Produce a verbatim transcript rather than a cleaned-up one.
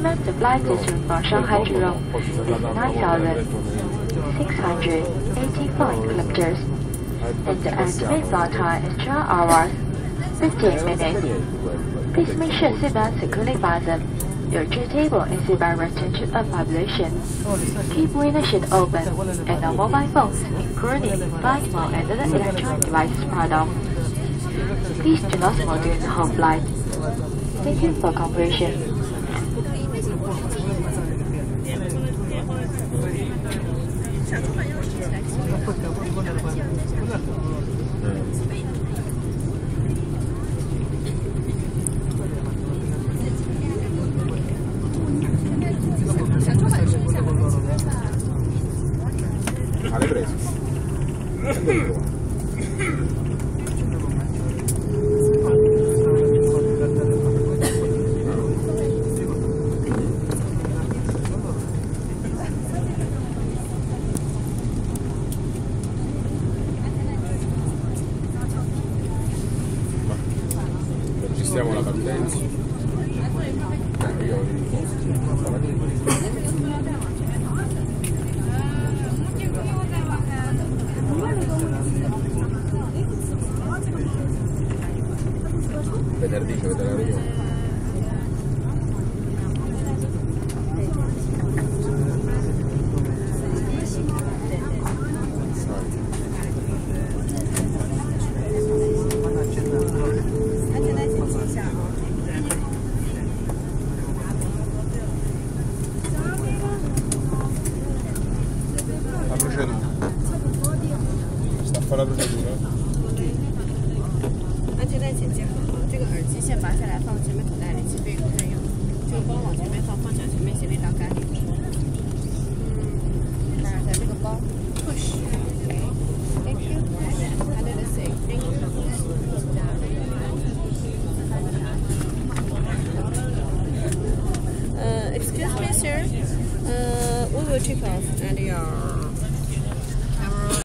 Maximum supply distance from Shanghai to Rome is nine thousand six hundred eighty-five kilometers, and the estimated flight time is twelve hours, fifteen minutes. Please make sure seatbelts securely fastened, your tray table and seatbelt retention of vibration. Keep window shade open, and no mobile phones, including flight mode and other electronic devices powered off. Please do not smoke during the whole flight. Thank you for cooperation. L'hai preso? Registriamo la partenza. Io venerdì ci vedrò io. La procedura. Sta a fare la procedura. 安全带请系好，这个耳机线拔下来放前面口袋里，其备口袋用。这个包往前面放，放脚前面斜背条杆里。嗯，拿下这个包 ，push。Thank you. Under the seat. Thank you. Uh, excuse me, sir. Uh, we will take off and your